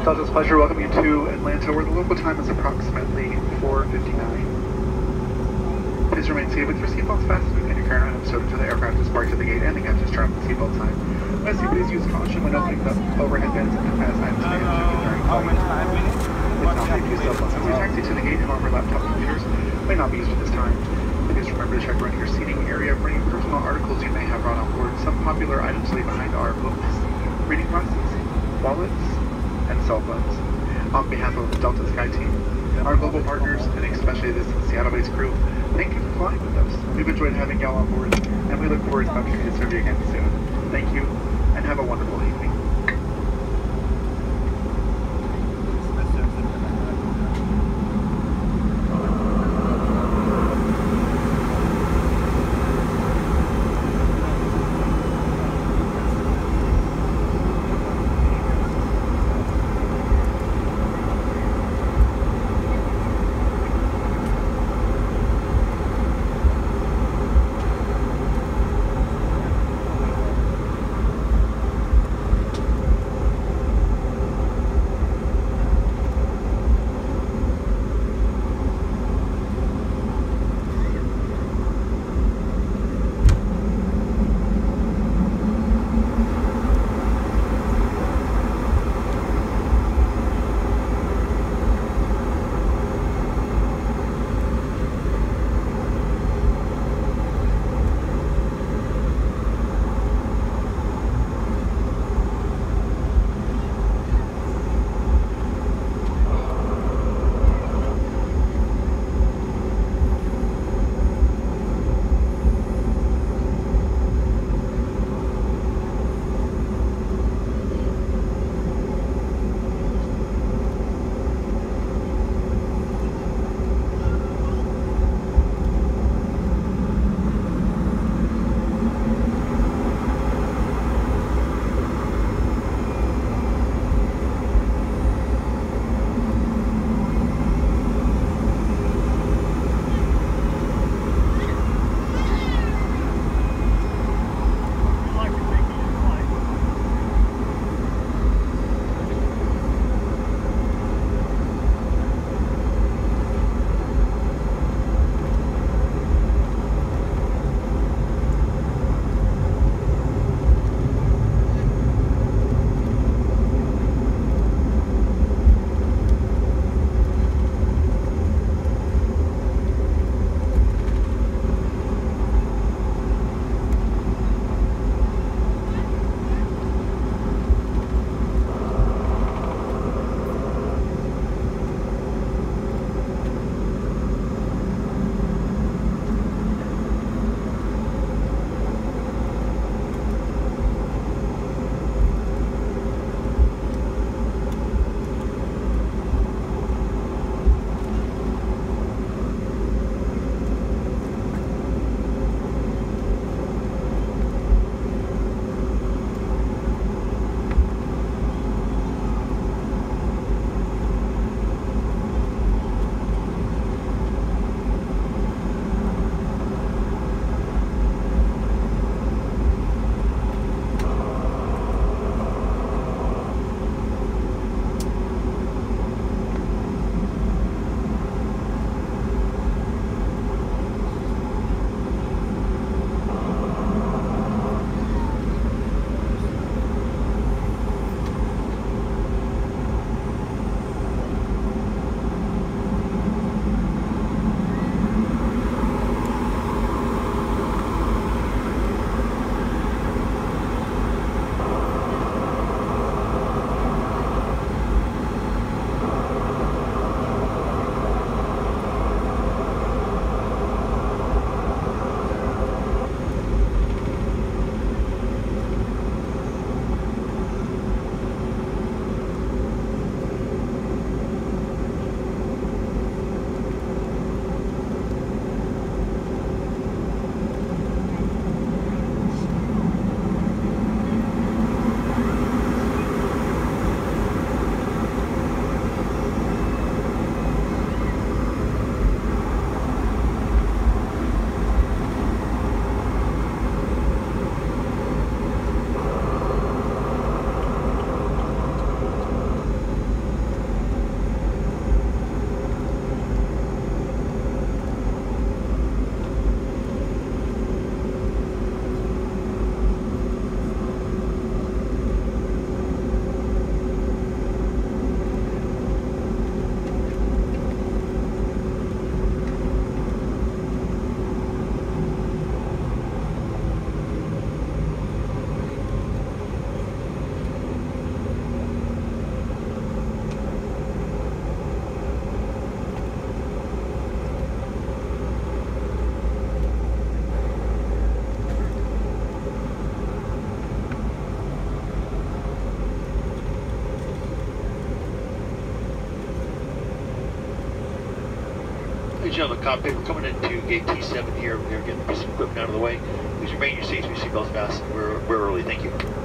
Delta's pleasure welcoming you to Atlanta, where the local time is approximately 4:59. Please remain seated with your seatbelts fastened and your current items stowed until the aircraft is parked at the gate and the captain's turn on the seatbelt sign. Lastly, please use caution when opening the overhead bins as items may have shifted during flight. Please not leave your cell phones as we taxi to the gate. However, laptop computers may not be used at this time. Please remember to check around your seating area for any personal articles you may have brought on board. Some popular items leave behind are books, reading glasses, wallets, and cell phones. On behalf of Delta Sky Team, our global partners, and especially this Seattle-based crew, thank you for flying with us. We've enjoyed having y'all on board, and we look forward to the opportunity to serve you again soon. Thank you, and have a wonderful evening. gentlemen, cockpit, we're coming into gate T7 here. We're getting some equipment out of the way. Please remain in your seats with your seatbelts fastened. We're early. Thank you.